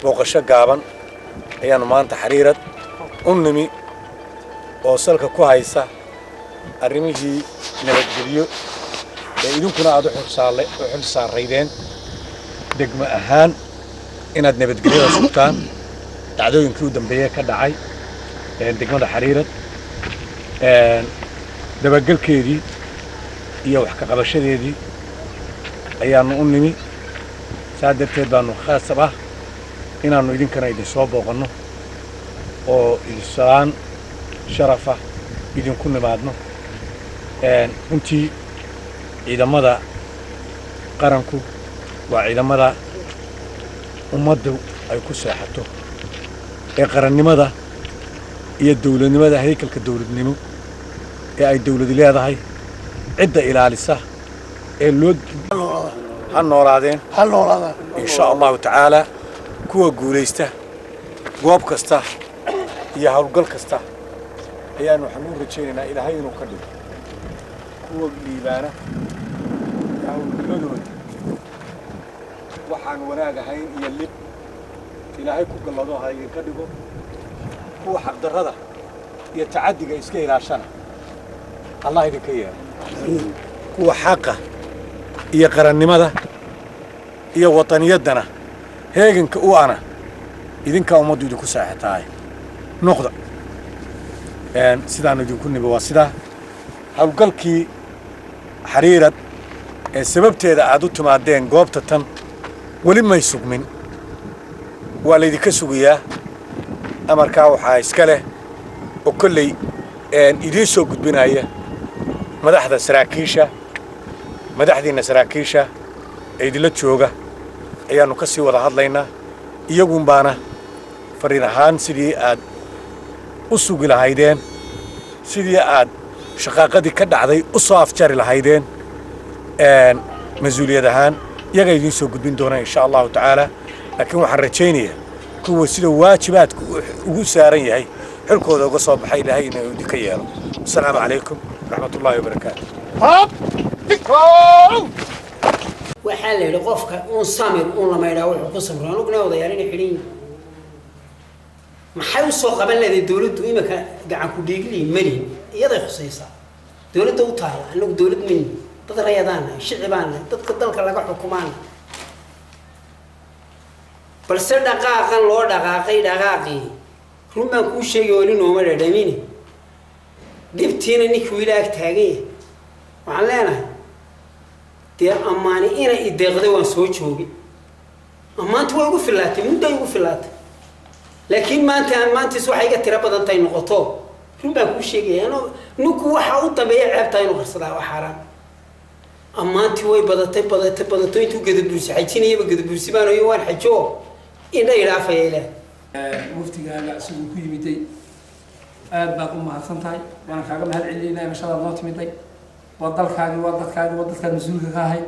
booqasho gaaban ayaanu maanta xariirad u nimi oo salka ku haysa arrimihii nabadgelyo ee idinkuna aad u xil saaraydeen degmo ahaan inaad nabadgelyada sugtaan dhacdooyinkii u dambeeyay ka dhacay degmada xariirad dabagalkeedii iyo wax ka qabashadeedii ayaanu u nimi saa darteed baanu khaasab ah inaanu idinkana idin soo booqanno oo idin sharafa idinku nimaadno runtii ciidamada qaranku waa ciidamada ummaddu ay ku seexato ee qarannimada iyo dawladnimada haykalka dawladnimo ee ay dawladu leedahay cidda ilaalisa ee loo ha noolaadeen insha allahu tacaala kuwa guulaysta goob kasta iyo hawlgal kasta ayaanu waxaan u rajaynaynaa ilaahay inuu ka dhigo kuwa liibaana hawlgalladooda waxaan wanaag ahayn iyo lib ilaahay ku gallado ha idinka dhigo kuwa xaqdarrada iyo tacaddiga iska ilaashana allah idinka yeelo kuwa xaqa iyo qarannimada iyo wataniyaddana heeganka u ana idinkaa ummaddu idinku saaxitaay noqda sidaanu idinku nibi waa sidaa hawlgalkii xariirad ee sababteeda aad u timaadeen goobta tan weli may sugmin waa laydinka sugayaa amarkaa waxaa iska leh oo kolley idiin soo gudbinaya madaxdiinna saraakiisha ee idinla jooga ayaannu ka sii wada hadlaynaa iyagun baana fariin ahaan sidii aad u sugi lahaydeen sidii aad shaqaaqadii ka dhacday u soo afjari lahaydeen mas-uuliyad ahaan iyaga idiin soo gudbin doona insha allahu tacaala laakiin waxaan rajaynayaa kuwa sida waajibaadku ugu saaran yahay xilkooda uga soo baxay ilaahay inuu idinka yeelo asalaamu calaykum waraxmatullaahi wabarakaatu waxaa la yidhi qofka uun samir uun lama yidhaha wuxuu ku samro anuguna odayaal inay xidhan yihin maxay u soo qaban leedahay dawladdu imika gacan ku dhiigli mali iyaday khusaysaa dawladda u taalla anagu dawlad mani dad rayadaana shicibaana dadka dalka laga xukumaana balse dhaqaaqan loo dhaqaaqay dhaqaaqii run baan kuu sheegay weli nooma dhadhamine dhibtiina ninkii wiila ag taagan yahay waxaan leenahay dee ammaani inay ideeqday waan soo joogay ammaanta way ugu fillaatay muddo ay ugu fillaatay laakiin maantiis waxay iga tiro badan tahay noqoto run baan kuu sheegaya ninku waxa u dambeeya ceebtaa inuu qarsadaa waa xaaraan ammaantii way badato intuu gadabuursi xajinayaba gadabuursi baan iyo waan xajo indha idhaafaya ilaah muftigaaga siduu ku yimiday aad baad u mahadsan tahay waana kaaga mahad celinaynaa mashadaad noo timiday waa dalkaagii waa dadkaagii waa dadkaad mas-uulka ka ahay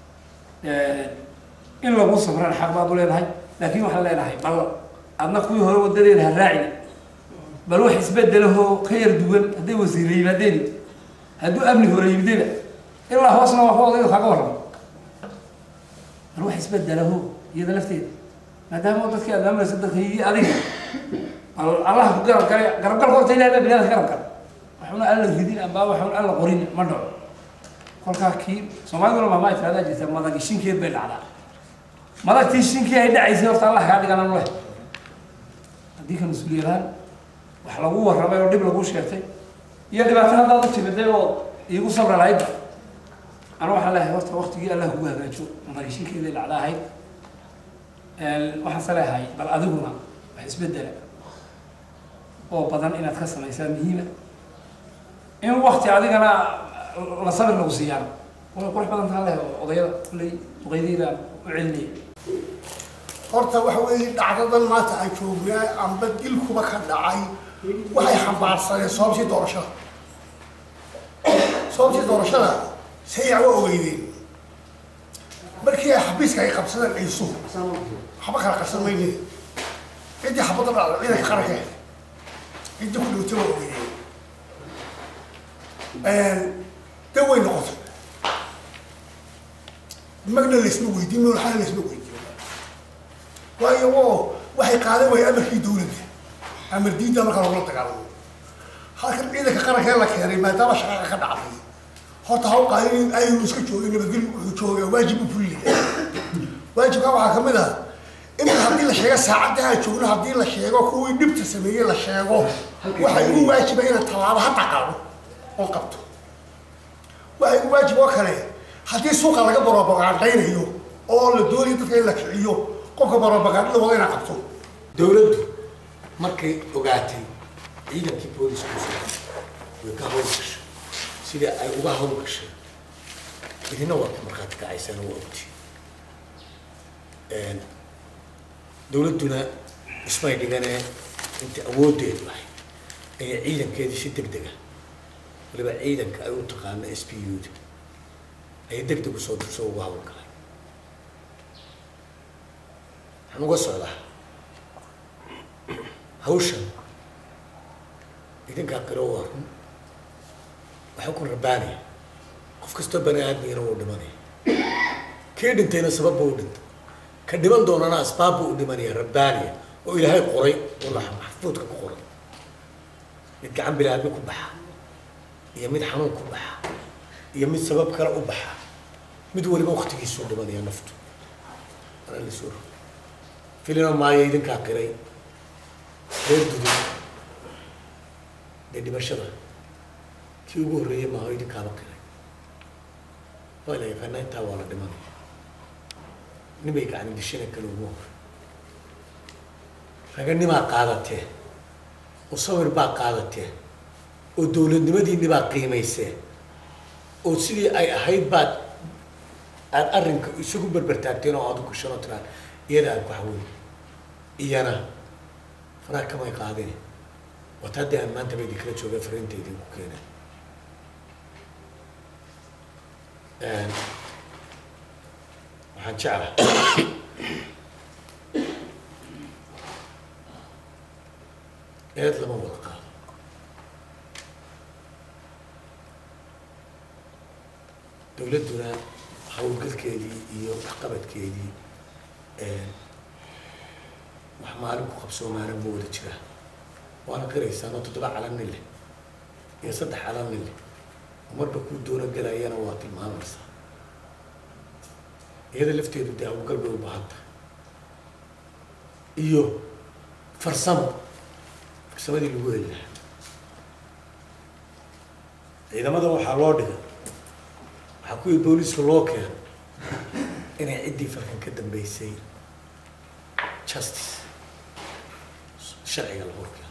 in lagu samraan xaq baad u leedahay laakiin waxaan leenahay bal adna kuwii hore wadadeeda ha raacin bal wax isbedelahoo ka yar duwan hadday wasiirla yimaadeen hadduu amni hore yimidayba ilaa hoosna waxba odayga kaaga warramo bal wax isbedelaho iyada lafteeda maadaama dadkii aad maamulaysa dadka iyo adiga allah ku garab gale garabgalka horta ilahay baa biniaadamka garab gala waxuna alla ridin amba waxuna alla qorin ma dhaco kolkaa kii soomaaliduna maama ay tiraahdaa jirta madagi shinkeed bay dhacdaa madagtii shinkii ay dhacaysay horta allah kaa dhigana nule haddii ka mas-uuliyadaan wax lagu warramay oo dhib lagu sheegtay iyo dhibaato haddaad u timiday oo iigu sabra lahaydba ana waxaan leeyahay horta waktigii allah kugu hagaajo madagi shinkeeday dhacda ahayd waxaan se leeyahay bal adiguna wax isbedela oo badan inaad ka samaysaa muhiima in wakti adigana la sabir lagu siiyaan way qurux badan taha leh odayada kulley duqeydiina u celinaya horta waxa weeye dhacdadan maanta aan joognaa amba dilkuba ka dhacay waxay xambaarsaneen sababtii doorashada sayac waa ogeydeen markii ay xabiiska ay qabsadeen ciisu waxba kala qarsan mayne ciddii xabadda dhacda ciidanka qaranka ciddii ku dhowtay waa ogeydeen de way noqotay magna laysma weydiin noolxana laysma weydiin waayo oo waxay qaadan way amarkii dawladda amar diinta marka lagula dagaalamo halkan ciidanka qaranka la keenay maadaama shaqada ka dhacday horta ha u qaadin ayuu iska joogay nabadgelyo wuxuu joogay waajib u fuliyay waajibka waxaa ka mid ah in haddii la sheego saacadaha joogno haddii la sheego kuwii dhibta sameeyey la sheego waxay ugu waajiba inaan tallaabo ha dhaqaaqo oo qabto waxay ugu waajib oo kale haddii suuqa laga barobagandaynayo oo la doonayo dadka in la kiciyo qofka barobagandada wada inaa qabto dawladdu markay ogaatay ciidankii booliska way ka hawlgashay sidii ay uga hawlgashay idina waa ka markhaati kacaysaan waa ogti dawladduna ismay dhiganee inta awooddeedu ahay ayay ciidankeedii si deg dega waliba ciidanka ay u taqaano s p u-da ayay deg deg usoo uga hawlgalay waxaan uga socdaa hawshan idinkaa qiro waa run waxaa ku rabaanaya qof kastoo bani aadmigana wuu dhimanaya kii dhintayna sababba u dhintay ka dhiman doonana asbaabba u dhimanaya rabbaaniya oo ilaahay qoray oo maxfuudka ku qoray mid gacan bilaadmi ku baxa iyo mid xanuun ku baxa iyo mid sabab kale u baxa mid waliba waktigiisuu dhimanaya naftu ana la soo rogay filina maayo idinkaa qiray reer dudub dee dhimashada kii ugu horreeyey maaho idinkaaba qiray waa la yaqaanaa intaa waa la dhimanaya nimay gacni dishina kale ugu hor raganimaa qaadatee oo sawir baa qaadatee oo dawladnimadiinni baa qiimaysee oo sidii ay ahayd baad aada arrinka isugu berbertaagteen oo aada u gashanoo tiraan iyada aad ku haween iyana faraha kamay qaadeen wata haddii aan maanta ba idinkala jooga fariinta idinku keenay waxaan jeclahay eed lama wada qaado dawladduna hawlgalkeedii iyo waxqabadkeedii wax maalin ku qabsoomaana ma wada jiraa waana qiraysaanoo 7 calan nin leh iyo 3 calan nin leh marba kuu doono galayana waa tilmaamaysaa iyada lafteedu dee hawlgal bay u baahan tahay iyo farsamadii lagu heli lahaa ciidamada waxaa loo dhigay waxaa kuwii booliiska loo keeno inay ciddii falkan ka dambeysay justice sharciga lagu keeno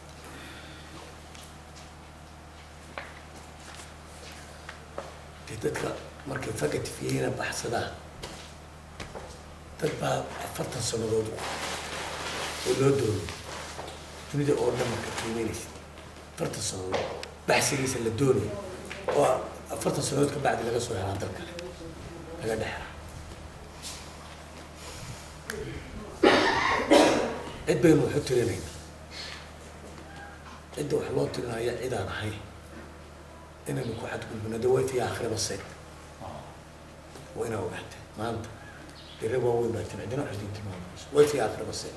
dee dadka markay fagatifiyeyna baxsadaan dad baa 40 sannadood oo loo doonay dunida oo dhan marka qiimeynaysa 40 sannadood baxsigiisa la doonay oo 40 sannadood ka bacdi laga soo helaa dal kale laga dhexra cid baynu waxu tirinaynaa cidda wax loo tirinaya cid aan ahay inaynu ku xadgudbino dee way fi aakhiraba seeg waa inaa ogaatay maanta dere waaweyn baa timi cidina waxay tilmaamayso way fi aakhiraba seeg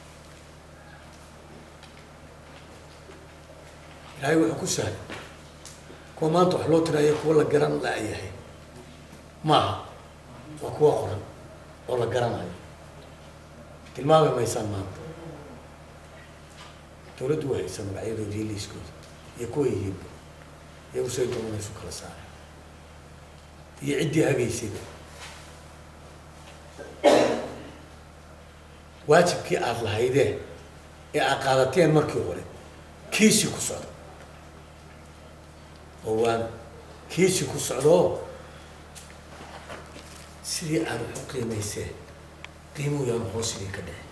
ilaahay wuxuu ku sahlay kuwa maanta wax loo tiraya kuwa la garan la-yahay maaha waa kuwa qoran oo la garanayo tilmaami maysaan maanta dawladdu waa haysa magacyadoodi iyo liiskooda iyo kuwa yihiinba iyagu say doonanaysu kala saaray iyo ciddii hagaysayba waajibkii aada lahaydeen ee aad qaadateen markii hore kiisii ku socda oo waan kiisii ku socdoo sidii aada wax u qiimayseen qiimuhu yaanu hoos idin ka dhexey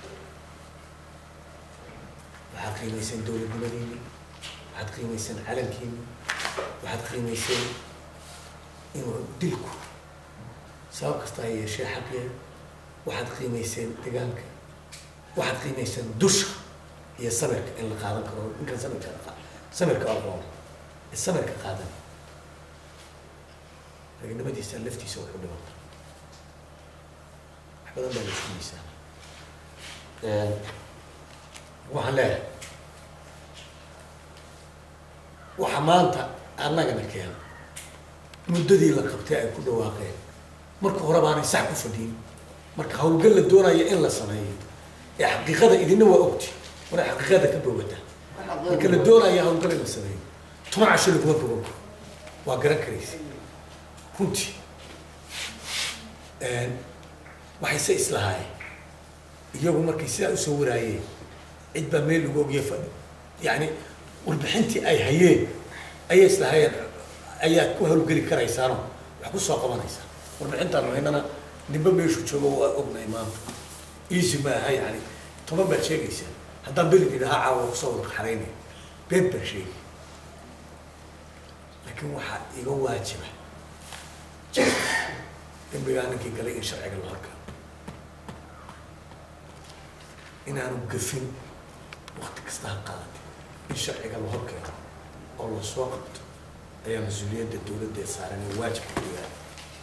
waxaad qiimayseen dawladnimadiini waxaad qiimayseen calankiini waxaad qiimayseen inuu dilku sabab kasta ha yeeshee xaq yahay waxaad qiimayseen deegaanka waxaad qiimayseen dusha iyo samirka in la qaadan karo ninkan samirka aqoon ee samirka qaadan raginimadiisa laftiisa wuxuu dhimanta wax badan baa la isku miisaana waxaan leeyahay waxa maanta annagana keena muddadii la qabtay ay ku dhawaaqeen marka hore baanay sax ku fadhiin marka hawlgal la doonaya in la sameeyo ee xaqiiqada idinna waa ogti waana xaqiiqada ka bogata marka la doonaya hawlgal in la sameeyo 10 casho laguma bogo waa garan karaysa runtii waxay se islahaayeen iyagu markay sidaa usoo waraayeen cid baa meel lagu ogya fadhi yani warbixintii ay hayeen ayay islahaayeen ayaad ku hawlgeli karaysaano wax ku soo qabanaysaa warbixintaan haynana ninba meeshu joogo waa ognahay maanta easy ma aha yani 10 baad sheegaysaa haddaan belid idhahaa caawa kusoo wada xaraynaya been baan sheegi laakiin waxaa iga waajiba dembigaa ninkii galay in sharciga la horka inaanu gafin wakti kasta ha qaadatay in sharciga la horkeeno oo la soo qabto ayaa mas-uuliyadda dawladda ee saaran ee waajibka ku yahay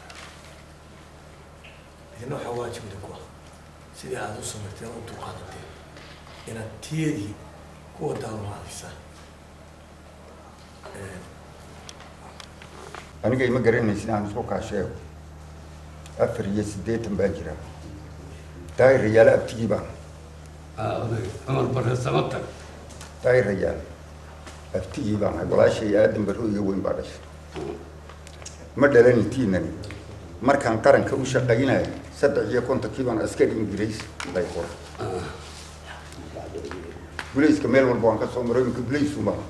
idina waxaa waajibda ku ah sidii aada u samayteen u dulqaadateen inaad tiyadii kuwa daanulaadisaan aniga ima garanaysin aan isku kaasheego 84 baan jiraa daayir rayaal abtigii baan عمر بن سمطر daayir rayaal abtigii baan ahay walaashay aadan barro iga weyn baa dhashay ma dhalanitiinani markaan qaranka u shaqaynayo 53 baan askari ingiriis bay qoray bulayska meel walba waan ka soo maray inka bulaysu ma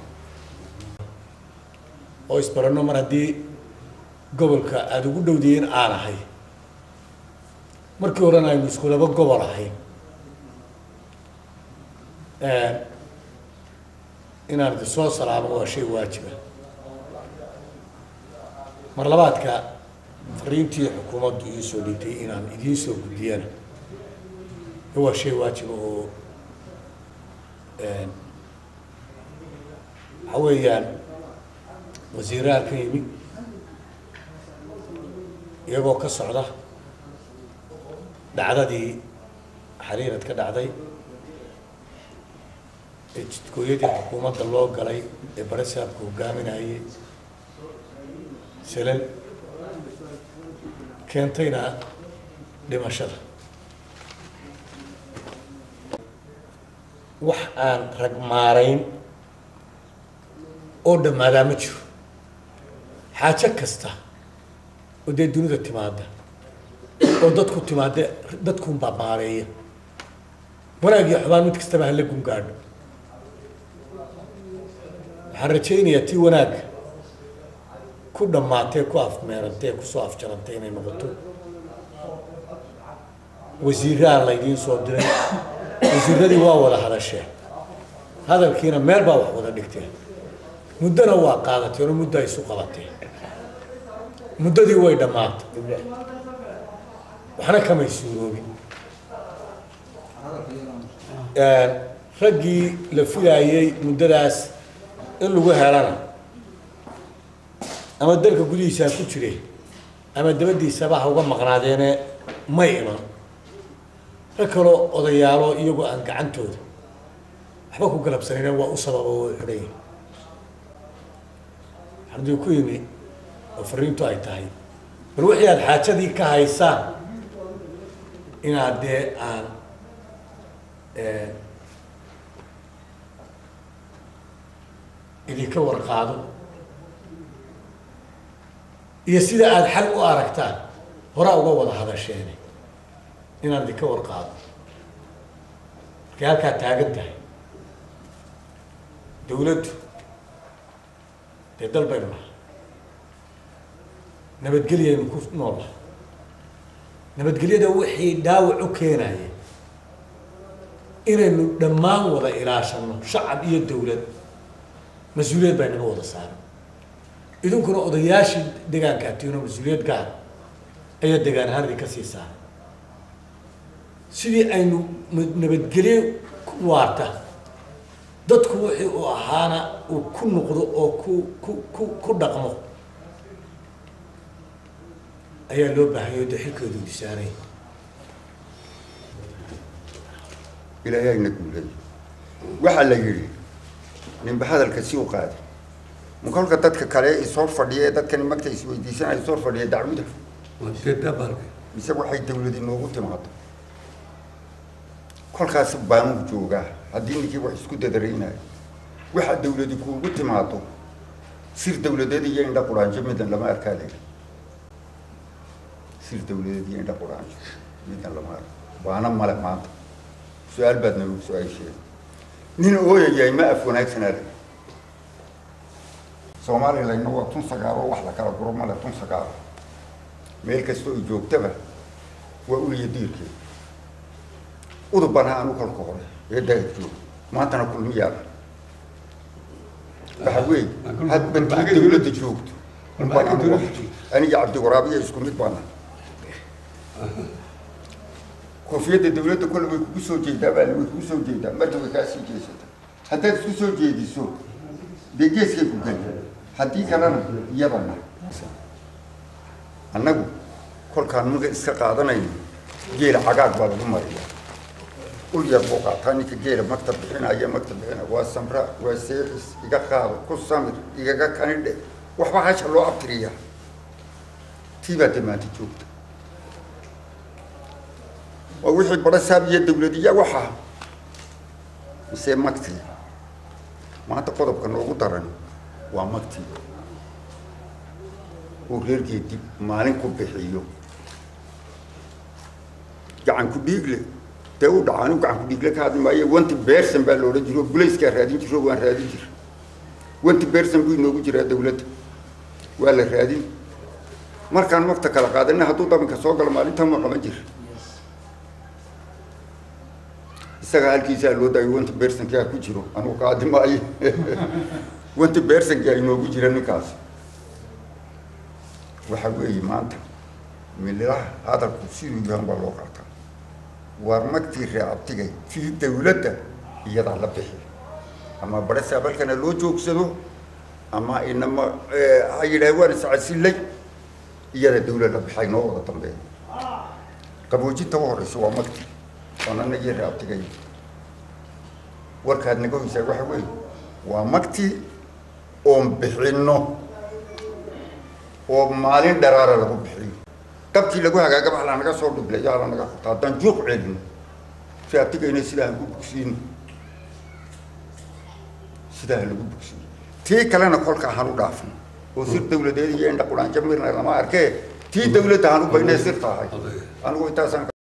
oo isbarano mar haddii gobolka aada ugu dhowdiyeen aan ahay markii horena aynu isku laba gobol ahayn inaan idi soo salaamo waa shay waajiba mar labaadka fariintii xukuumaddu ii soo dhintay inaan idiin soo gudbiyana waa shay waajiba oo waxa weeyaan wasiiraha ka yimi iyagoo ka socda dhacdadii xariirad ka dhacday ee jidkooyadii xukuumadda loo galay ee barasaabka hogaaminayay salal keentayna dhimashada wax aan rag maarayn oo dhammaadaa ma jiro xaajo kasta oo dee dunida timaada oo dadku timaada dadkunbaa maareeya wanaag iyo xubaan mid kastaba hala gungaadho waxaan rajaynayaa tii wanaagga ku dhammaatee ku afmeerantee kusoo afjarantay inay noqoto wasiiraha laydiin soo diray wasiiradii waa wada hadasheen hadalkiina meel baa wax wada dhigteen muddona waa qaadateen oo muddo ay isu qabateen muddadii way dhammaatay waxna kamay suuroobin raggii la filaayey muddadaas in lagu helana ama dalka gudihiisaa ku jire ama dabadiisaba ha uga maqnaadeene may iman rag kaloo odayaalo iyagoo aan gacantooda waxba ku galabsanayna waa u sababa oo xidhay haddii ku yimi oo fariintu ay tahay bal wixii aad xaajadii ka haysaan inaad dee aan idinka warqaado iyo sida aada xal u aragtaan horaa uga wada hadasheene inaan idinka warqaado markay halkaa taagan tahay dawladdu dee dal baynu nahay nabadgelyaynu ku noolnahay nabadgelyada wixii dhaawac u keenaya inaynu dhammaan wada ilaashano shacab iyo dawlad mas-uuliyad baa naga wada saaran idinkuna odayaashii deegaanka atiino mas-uuliyad gaar ayaa deegaan ahaan idinka sii saaran sidii aynu nabadgelyo ku waarta dadku wixii uu ahaana uu ku noqdo oo ku dhaqmo ayaa loo baahanyo de xilkoodu disaaray إلهي نقول وحلا يري من بهذا الكسيو قاد ممكن كتتك كلاه يصور فديه ده كان مكتب يسوي دي سنة يصور فديه دعوده وكده برك يسوي حي دولة النوغو تماط كل خاص بانو جوجا هدين كي واحد سكوت درينا واحد دولة يكون قلت ماطو سير دولة دي يندا قرآن جميدا لما أركاله سير دولة دي يندا قرآن جميدا لما أرك وأنا مالك ماط سؤال بدنا سؤال شيء نين أويا جاي ما أفونك سنة سومالي لأنه هو تنسقاره وحلا كلا قرما لا تنسقاره ميل كستو يجوب تبع وأولي يدير كي ودبنا أنو كل كورة يدا يجوب ما أنت نقول مياه بحوي هاد بنتي دولة تجوب أنا يا عبد الغرابي يسكن متبانا كوفية الدولة كل ويكوسو جيدا بل ويكوسو جيدا ما تبغى كاسي جيدا حتى تكوسو جيدي سو بيجيس كيكو هدي كلام يبنا أنا كل كان ممكن استقعدنا جيل عقاق بالعمرية قل يا بوقا ثاني كجيل مكتب هنا أي مكتب هنا والسمراء والسيرس يجا خاب كل سامر يجا كندا وحبا هاش الله أبتريا تيبات ما تجوب ووحي برساب يد ولدية وحا يسمى مكتب ما تقرب كانوا قدرني ومكتي وغير كده مالين كوبيحيو يعني كبيجله تود عنو كان كبيجله هذا ما يوانت بيرسن بالورد جرو بوليس كهرادي جرو وان رادي جر وانت بيرسن بيجي نوجو جرا دولة ولا رادي مركان مكتك على قادنا هتو طبعا كسوق المالين تهم كمان جر سأل كيسا لو دا يوانت بيرسن كيا كجرو أنا قادم ما وانت بيرسن كيا ينوجو جرا نكاس وحوي ما أنت من الله هذا الكرسي يجهم بالوقت ورمكتي رعبتي في دولته يضع لبحي أما برس أبل كان لو جوك سدو أما إنما هاي الهوان سعسلي يرى الدولة لبحي نور تنبه قبوجي تواري سوى مكتي أنا نجي رعبتي وركاد نقول يسوي حوي ومكتي بحينه ومالين درارة له بحري تبتي لقوها قبل على نجا صور دبلة على نجا تادن جوق علم في أبتي إني سلاح بوكسين سلاح بوكسين تي كلنا كل كهانو دافن وصير دولة دي عند قرآن جميرنا لما أركي تي دولة هانو بين سير تاعي أنا قلت أسان